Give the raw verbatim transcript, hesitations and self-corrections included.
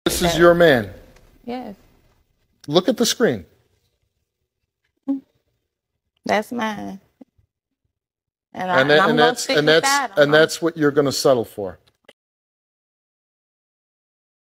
This is your man. Yes. Look at the screen. That's mine. And, I, And, and that, I'm and gonna that's stick and with that's that. and that's what you're going to settle for.